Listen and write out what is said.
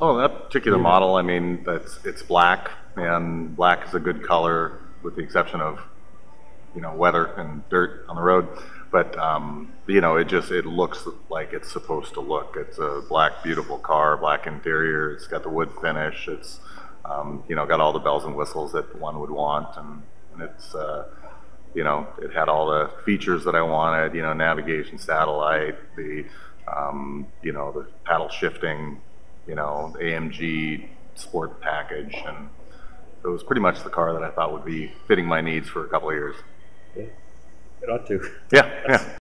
Oh, that particular model, I mean, it's black, and black is a good color with the exception of, weather and dirt on the road. But, it looks like it's supposed to look. It's a black, beautiful car, black interior. It's got the wood finish. It's, got all the bells and whistles that one would want. And it's, it had all the features that I wanted, navigation, satellite, the paddle shifting, AMG sport package, and it was pretty much the car that I thought would be fitting my needs for a couple of years. Yeah, it ought to. Yeah, yeah.